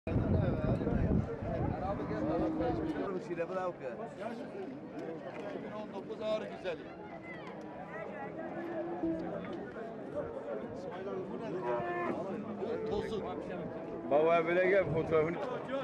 2019 ağrı güzeli. Tosun. Baba böyle gel fotoğrafını.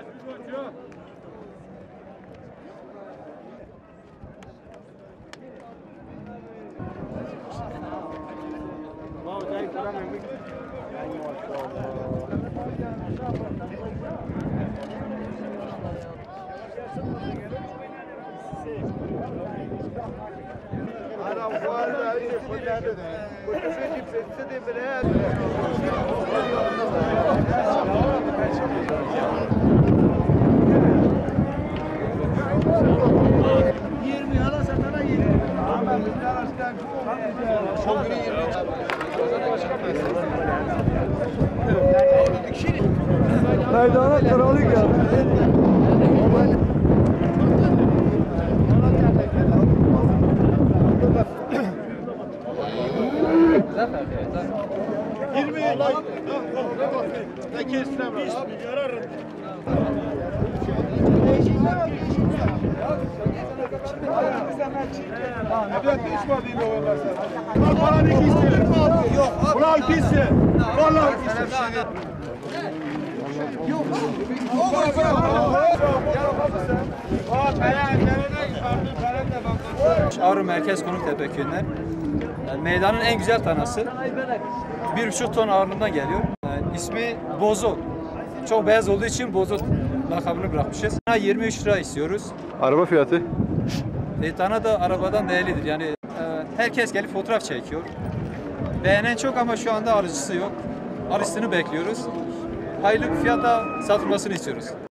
Meydana kralı geldi. Ağrı Merkez Konuktepe köyünden. Meydanın en güzel tanesi. 1,5 ton ağırlığından geliyor. İsmi Bozo. Çok beyaz olduğu için Bozo lakabını bırakmışız. 23 lira istiyoruz. Araba fiyatı? Tane de arabadan değerlidir. Yani herkes gelip fotoğraf çekiyor. Beğenen çok ama şu anda alıcısı yok. Alıcısını bekliyoruz. Hayırlı bir fiyata satılmasını istiyoruz.